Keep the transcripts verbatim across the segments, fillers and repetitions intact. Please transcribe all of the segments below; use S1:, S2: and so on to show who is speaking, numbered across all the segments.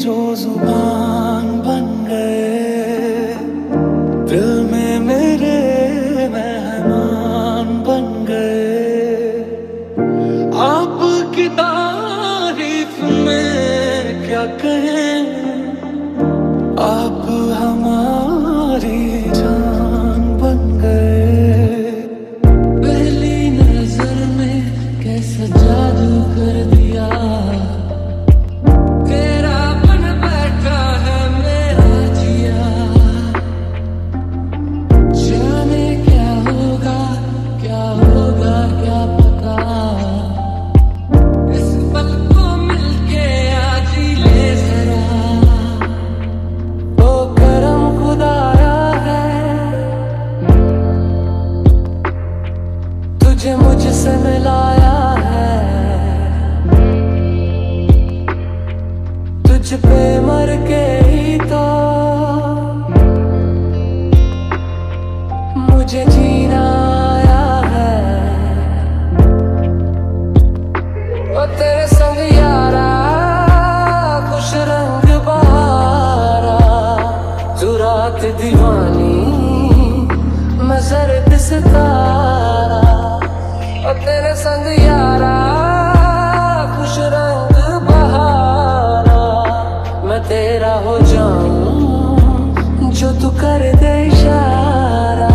S1: जो जुबान बन गए, दिल में मेरे मेहमान बन गए। आपकी तारीफ में क्या कहें, आप हमारी जान बन गए।
S2: पहली नजर में कैसा जादू कर दिया, तेरा बन बैठा है मेरा जिया। जाने क्या होगा क्या होगा क्या पता, इस पल को मिलके आज ही ले जरा। ओ करम खुदाया है, तुझे मुझसे मिलाया है। तुझ पे मर के ही तो मुझे जीना आया है। ओ तेरे संग यारा खुश रंग बहारा, तू रात दीवानी मैं जर्द सितारा। ओ तेरे संग यारा खुश रंग बहारा, मैं तेरा हो जाऊं जो तू कर दे इशारा।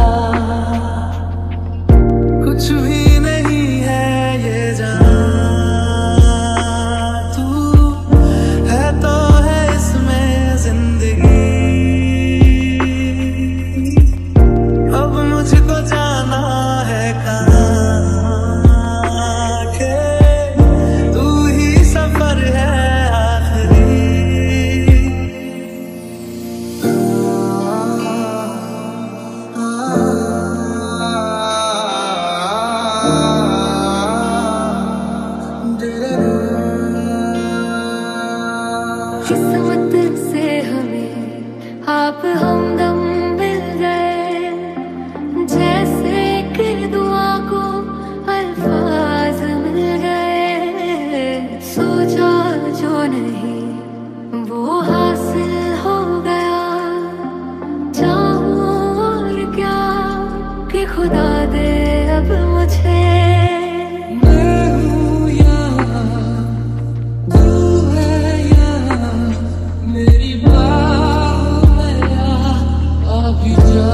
S1: कुछ भी नहीं है ये जान, तू है तो है इसमें जिंदगी। अब मुझको जाना है कहाँ के, तू ही सफर है आखिरी।
S3: किस्मत से हमें आप हमदम मिल गए, जैसे कि दुआ को अल्फाज मिल गए। सोचा जो नहीं वो हासिल हो गया, चाहूं और क्या कि खुदा दे अब मुझे।
S2: मैं हूँ यहाँ, तू है यहाँ, मेरी बाहों में आ, आ भी जा।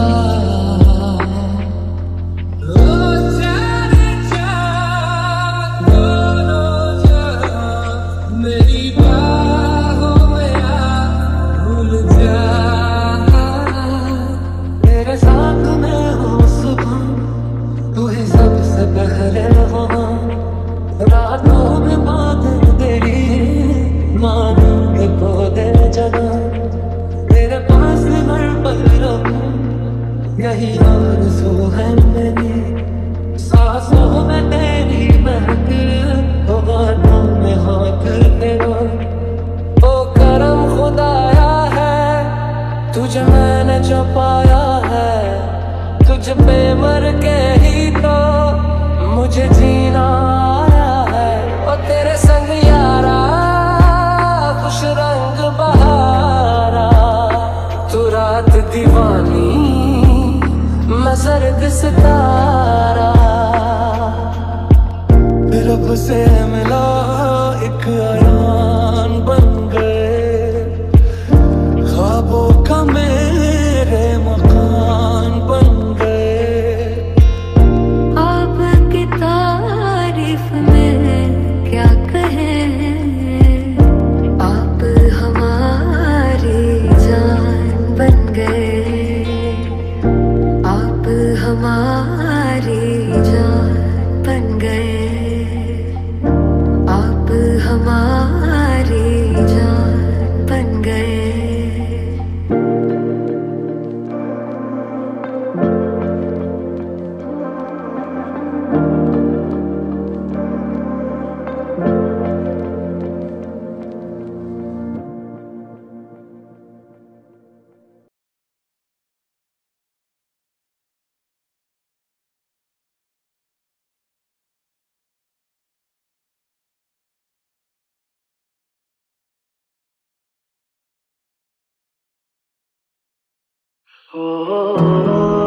S2: ओ जाने जा, दोनों जहाँ, मेरी बाहों में आ, भूल जा।
S1: तेरे साथ मैं हूँ सुबह, तू ही सबसे पहले वहाँ। रातों में बातें तेरी मानों के पौधे जगा, तेरे पास हर पल रहूं यही आरज़ू है मेरी। सांसों में तेरी महक, बातों में हाथ तेरा।
S2: ओ करम खुदाया है, तुझे मैंने जो पाया है। तुझ पे मर के ही तो मुझे जीना आया है। ओ तेरे संग यारा खुश रंग बहारा, तू रात दीवानी मैं जर्द सितारा।
S1: रब से मिला एक अयान बन गए, ख्वाबों का मेरे मकान बन गए।
S3: आपकी तारीफ में क्या कहें, आप हमारी जान बन गए। आप हमारी जान बन गए, आप हमारी
S1: Oh